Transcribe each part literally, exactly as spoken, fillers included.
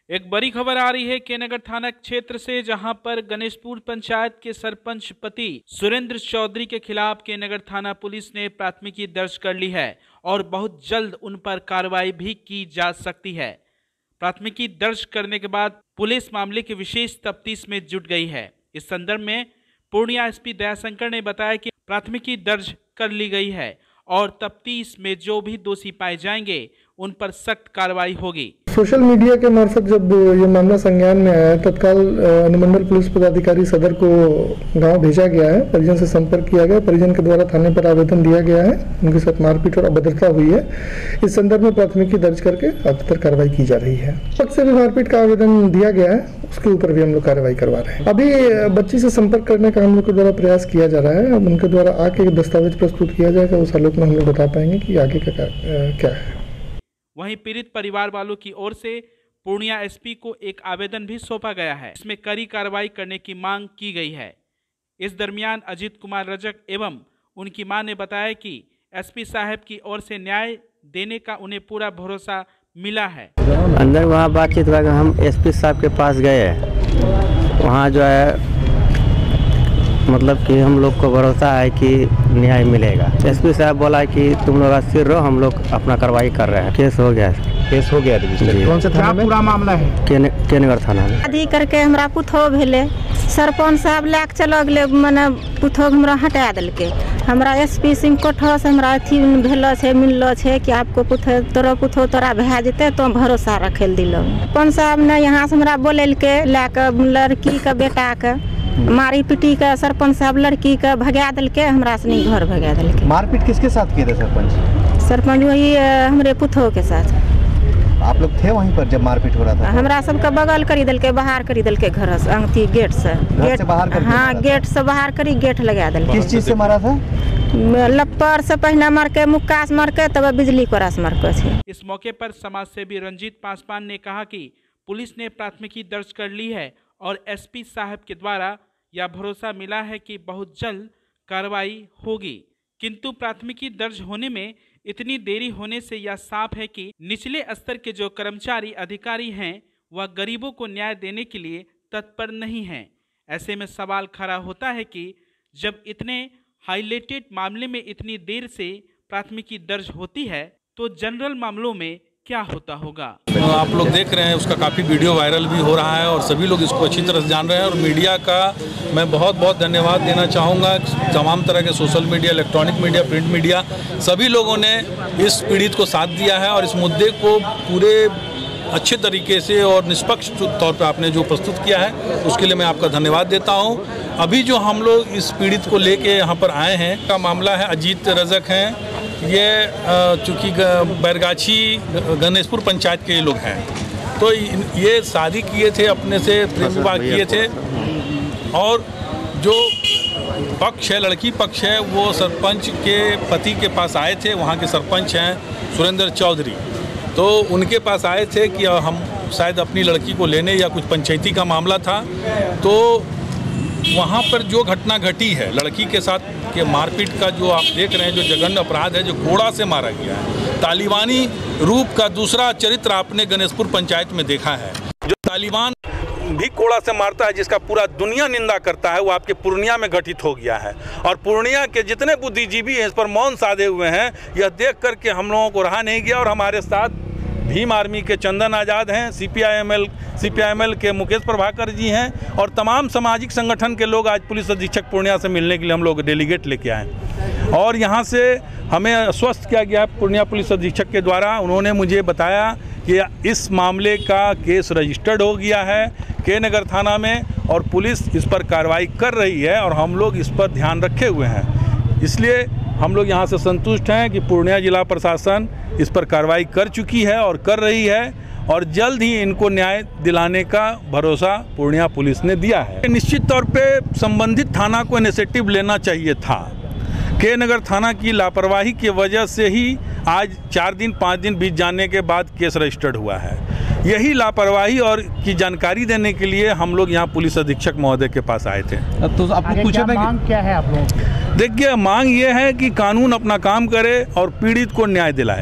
एक बड़ी खबर आ रही है के नगर थाना क्षेत्र से, जहां पर गणेशपुर पंचायत के सरपंच पति सुरेंद्र चौधरी के खिलाफ के नगर थाना पुलिस ने प्राथमिकी दर्ज कर ली है और बहुत जल्द उन पर कार्रवाई भी की जा सकती है। प्राथमिकी दर्ज करने के बाद पुलिस मामले की विशेष तफ्तीश में जुट गई है। इस संदर्भ में पूर्णिया एसपी दयाशंकर ने बताया कि प्राथमिकी दर्ज कर ली गई है और तफ्तीश में जो भी दोषी पाए जाएंगे उन पर सख्त कार्रवाई होगी। सोशल मीडिया के मार्फत जब ये मामला संज्ञान में आया, तत्काल अनुमंडल पुलिस पदाधिकारी सदर को गांव भेजा गया है, परिजन से संपर्क किया गया, परिजन के द्वारा थाने पर आवेदन दिया गया है, उनके साथ मारपीट और अभद्रता हुई है। इस संदर्भ में प्राथमिकी दर्ज करके अग्रिम कार्रवाई की जा रही है। पक्ष से भी मारपीट का आवेदन दिया गया है, उसके ऊपर भी हम लोग कार्रवाई करवा रहे हैं। अभी बच्ची से संपर्क करने का हम लोग के द्वारा प्रयास किया जा रहा है। अब उनके द्वारा आके दस्तावेज प्रस्तुत किया जाएगा, उस आलोक में हम लोग बता पाएंगे कि आगे का क्या है। वहीं पीड़ित परिवार वालों की ओर से पूर्णिया एसपी को एक आवेदन भी सौंपा गया है, इसमें कड़ी कार्रवाई करने की मांग की गई है। इस दरमियान अजीत कुमार रजक एवं उनकी मां ने बताया कि एसपी साहब की ओर से न्याय देने का उन्हें पूरा भरोसा मिला है। अंदर वहाँ बातचीत हुआ, हम एसपी साहब के पास गए, वहाँ जो है मतलब कि हम लोग को भरोसा है कि न्याय मिलेगा। एसपी साहब बोला कि तुम लोग अस्थिर रहो, हम लोग अपना कार्रवाई कर रहे हैं। केस हो गया केस हो गया कौन सा थाना में? पूरा मामला है के नगर थाना में। शादी करके हमरा पुतहो भेले, सरपंच साहब लैक चलो गए, मैंने पुतहो हमरा हटा दिलके। हमरा एसपी सिंह कोठो से हमरा अथी भेलो छे, मिललो छे कि आपको पुतहो तोरा पुतहो तोरा भे जेते, तो भरोसा रखे दिलो। सरपंच साहब ने यहाँ से हमरा बोलेलके लैके लड़की के बेटा के मारी पीटी का सरपंच साहब लड़की का भगा दिलके, हमरा से नहीं घर भगा दिलके। मारपीट किसके साथ किए थे सरपंच? सरपंच वही हमरे पुतहो के साथ। आप लोग थे वहीं पर जब मारपीट हो रहा था? हमरा सबका बगल करी दिलके, बाहर करी दिलके घर से, अंगती गेट से। गेट से बाहर कर? हाँ, गेट से बाहर करी, गेट लगा दिलके। किस चीज से मारा था? लप्पर से पहना मार के, मुक्का से मार के, तब बिजली कोरा से मार के। इस मौके पर समाज सेवी रंजीत पासवान ने कहा कि पुलिस ने प्राथमिकी दर्ज कर ली है और एसपी साहब के द्वारा यह भरोसा मिला है कि बहुत जल्द कार्रवाई होगी। किंतु प्राथमिकी दर्ज होने में इतनी देरी होने से यह साफ है कि निचले स्तर के जो कर्मचारी अधिकारी हैं वह गरीबों को न्याय देने के लिए तत्पर नहीं हैं। ऐसे में सवाल खड़ा होता है कि जब इतने हाईलाइटेड मामले में इतनी देर से प्राथमिकी दर्ज होती है तो जनरल मामलों में क्या होता होगा। आप लोग देख रहे हैं, उसका काफ़ी वीडियो वायरल भी हो रहा है और सभी लोग इसको अच्छी तरह से जान रहे हैं। और मीडिया का मैं बहुत बहुत धन्यवाद देना चाहूँगा। तमाम तरह के social media, electronic media, print media, सभी लोगों ने इस पीड़ित को साथ दिया है और इस मुद्दे को पूरे अच्छे तरीके से और निष्पक्ष तौर पर आपने जो प्रस्तुत किया है उसके लिए मैं आपका धन्यवाद देता हूँ। अभी जो हम लोग इस पीड़ित को लेके यहाँ पर आए हैं का मामला है, अजीत रजक हैं, ये चूँकि बैरगाछी गणेशपुर पंचायत के लोग हैं, तो ये शादी किए थे, अपने से प्रेम विवाह किए थे और जो पक्ष है, लड़की पक्ष है, वो सरपंच के पति के पास आए थे। वहाँ के सरपंच हैं सुरेंद्र चौधरी, तो उनके पास आए थे कि हम शायद अपनी लड़की को लेने, या कुछ पंचायती का मामला था। तो वहाँ पर जो घटना घटी है लड़की के साथ के मारपीट का, जो आप देख रहे हैं, जो जघन्य अपराध है, जो कोड़ा से मारा गया है, तालिबानी रूप का दूसरा चरित्र आपने गणेशपुर पंचायत में देखा है। जो तालिबान भी कोड़ा से मारता है, जिसका पूरा दुनिया निंदा करता है, वो आपके पूर्णिया में घटित हो गया है। और पूर्णिया के जितने बुद्धिजीवी हैं इस पर मौन साधे हुए हैं। यह देख करके हम लोगों को रहा नहीं गया। और हमारे साथ भीम आर्मी के चंदन आज़ाद हैं, सीपीआईएमएल सीपीआईएमएल के मुकेश प्रभाकर जी हैं और तमाम सामाजिक संगठन के लोग आज पुलिस अधीक्षक पूर्णिया से मिलने के लिए हम लोग डेलीगेट लेके आए। और यहाँ से हमें आश्वस्त किया गया पूर्णिया पुलिस अधीक्षक के द्वारा, उन्होंने मुझे बताया कि इस मामले का केस रजिस्टर्ड हो गया है के नगर थाना में और पुलिस इस पर कार्रवाई कर रही है और हम लोग इस पर ध्यान रखे हुए हैं। इसलिए हम लोग यहाँ से संतुष्ट हैं कि पूर्णिया जिला प्रशासन इस पर कार्रवाई कर चुकी है और कर रही है और जल्द ही इनको न्याय दिलाने का भरोसा पूर्णिया पुलिस ने दिया है। निश्चित तौर पे संबंधित थाना को इनिशिएटिव लेना चाहिए था। के नगर थाना की लापरवाही की वजह से ही आज चार दिन पाँच दिन बीत जाने के बाद केस रजिस्टर्ड हुआ है। यही लापरवाही और की जानकारी देने के लिए हम लोग यहाँ पुलिस अधीक्षक महोदय के पास आए थे। तो आपको पूछा था मांग क्या है आप लोगों की? देखिए, मांग ये है कि कानून अपना काम करे और पीड़ित को न्याय दिलाए।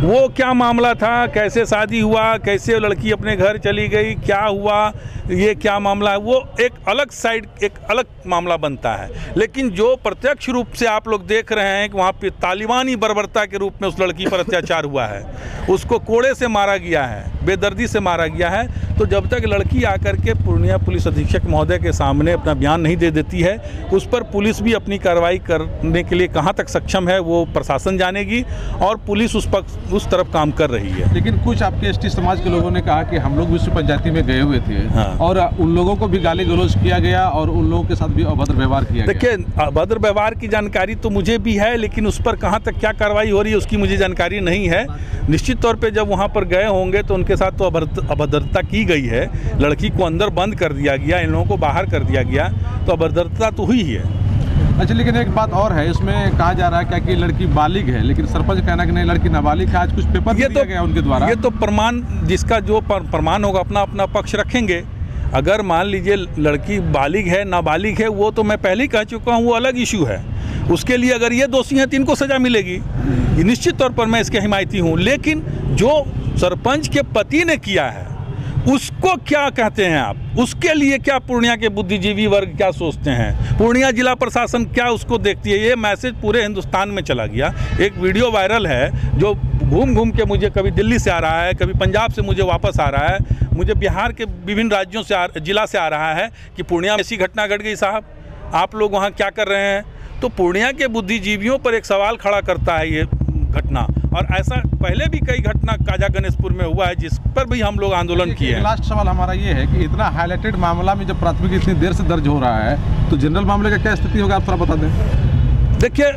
वो क्या मामला था, कैसे शादी हुआ, कैसे लड़की अपने घर चली गई, क्या हुआ, ये क्या मामला है, वो एक अलग साइड, एक अलग मामला बनता है। लेकिन जो प्रत्यक्ष रूप से आप लोग देख रहे हैं कि वहाँ पे तालिबानी बर्बरता के रूप में उस लड़की पर अत्याचार हुआ है, उसको कोड़े से मारा गया है, बेदर्दी से मारा गया है, तो जब तक लड़की आकर के पूर्णिया पुलिस अधीक्षक महोदय के सामने अपना बयान नहीं दे देती है, उस पर पुलिस भी अपनी कार्रवाई करने के लिए कहाँ तक सक्षम है वो प्रशासन जानेगी, और पुलिस उस पर उस तरफ काम कर रही है। लेकिन कुछ आपके एसटी समाज के लोगों ने कहा कि हम लोग विश्व पंचायती में गए हुए थे, हाँ। और उन लोगों को भी गाली गलौज किया गया और उन लोगों के साथ भी अभद्र व्यवहार किया गया। देखिए, अभद्र व्यवहार की जानकारी तो मुझे भी है, लेकिन उस पर कहाँ तक क्या कार्रवाई हो रही है उसकी मुझे जानकारी नहीं है। निश्चित तौर पे जब वहाँ पर गए होंगे तो उनके साथ तो अभद्रता की गई है, लड़की को अंदर बंद कर दिया गया, इन लोगों को बाहर कर दिया गया, तो अभद्रता तो हुई ही है। अच्छा, लेकिन एक बात और है, इसमें कहा जा रहा है क्या कि लड़की बालिग है, लेकिन सरपंच कहना कि नहीं लड़की नाबालिग है। आज कुछ पेपर ये दिया गया उनके द्वारा। ये तो प्रमाण, जिसका जो प्रमाण होगा अपना अपना पक्ष रखेंगे। अगर मान लीजिए लड़की बालिग है, नाबालिग है, वो तो मैं पहले ही कह चुका हूँ, वो अलग इशू है। उसके लिए अगर ये दोषी हैं तो इनको सज़ा मिलेगी, निश्चित तौर पर मैं इसके हिमायती हूँ। लेकिन जो सरपंच के पति ने किया है उसको क्या कहते हैं आप? उसके लिए क्या पूर्णिया के बुद्धिजीवी वर्ग क्या सोचते हैं? पूर्णिया जिला प्रशासन क्या उसको देखती है? ये मैसेज पूरे हिंदुस्तान में चला गया। एक वीडियो वायरल है जो घूम घूम के मुझे कभी दिल्ली से आ रहा है, कभी पंजाब से मुझे वापस आ रहा है, मुझे बिहार के विभिन्न राज्यों से आ, जिला से आ रहा है कि पूर्णिया में ऐसी घटना घट गई साहब, आप लोग वहाँ क्या कर रहे हैं? तो पूर्णिया के बुद्धिजीवियों पर एक सवाल खड़ा करता है ये घटना, और ऐसा पहले भी कई घटना काजा गणेशपुर में हुआ है जिस पर भी हम लोग आंदोलन किए हैं। लास्ट सवाल हमारा ये है कि इतना हाईलाइटेड मामला में जब प्राथमिकी इतनी देर से दर्ज हो रहा है तो जनरल मामले का क्या स्थिति होगा, आप थोड़ा बता दें। देखिए,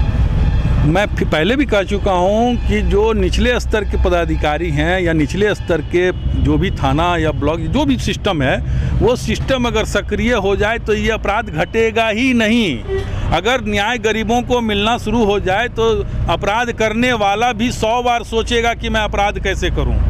मैं पहले भी कह चुका हूं कि जो निचले स्तर के पदाधिकारी हैं या निचले स्तर के जो भी थाना या ब्लॉक जो भी सिस्टम है, वो सिस्टम अगर सक्रिय हो जाए तो ये अपराध घटेगा ही नहीं। अगर न्याय गरीबों को मिलना शुरू हो जाए तो अपराध करने वाला भी सौ बार सोचेगा कि मैं अपराध कैसे करूं।